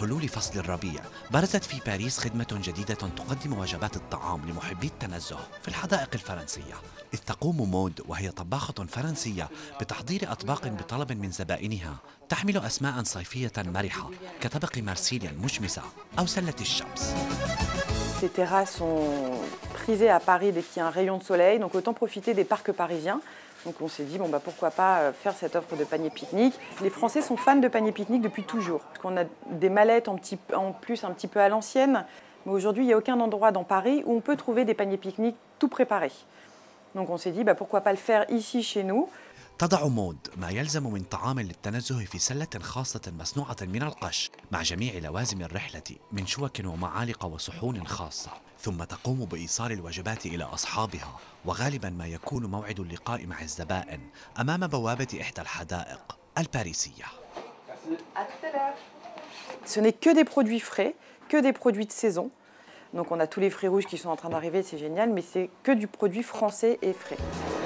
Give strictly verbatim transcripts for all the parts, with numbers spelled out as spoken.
حلول فصل الربيع برزت في باريس خدمة جديدة تقدم وجبات الطعام لمحبي التنزه في الحدائق الفرنسية، إذ تقوم مود وهي طباخة فرنسية بتحضير أطباق بطلب من زبائنها تحمل أسماء صيفية مرحة كطبق مارسيليا المشمسة أو سلة الشمس. Ces terrasses sont prisées à Paris dès qu'il y a un rayon de soleil, donc autant profiter des parcs parisiens. Donc on s'est dit, bon bah pourquoi pas faire cette offre de panier pique-nique. Les Français sont fans de panier pique-nique depuis toujours. Parce qu'on a des mallettes en, petit, en plus un petit peu à l'ancienne, mais aujourd'hui il n'y a aucun endroit dans Paris où on peut trouver des paniers pique-nique tout préparés. Donc on s'est dit, bah pourquoi pas le faire ici chez nous. تضع مود ما يلزم من طعام للتنزه في سلة خاصة مصنوعة من القش مع جميع لوازم الرحلة من شوك ومعالق وصحون خاصة، ثم تقوم بإيصال الوجبات إلى أصحابها، وغالبا ما يكون موعد اللقاء مع الزبائن أمام بوابة إحدى الحدائق الباريسية. Ce n'est que des produits frais, que des produits de saison. Donc on a tous les fruits rouges qui sont en train d'arriver, c'est génial, mais c'est que du produit français et frais.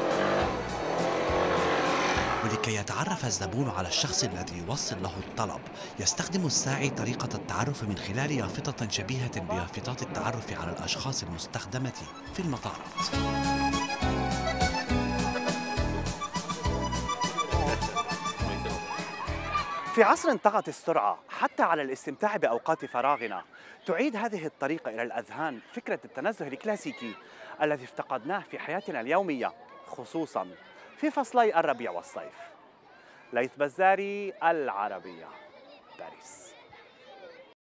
ولكي يتعرف الزبون على الشخص الذي يوصل له الطلب، يستخدم الساعي طريقة التعرف من خلال يافطة شبيهة بيافطات التعرف على الأشخاص المستخدمة في المطارات. في عصر طغت السرعة حتى على الاستمتاع بأوقات فراغنا، تعيد هذه الطريقة إلى الأذهان فكرة التنزه الكلاسيكي الذي افتقدناه في حياتنا اليومية، خصوصاً في فصلي الربيع والصيف. ليث بزاري، العربية، باريس.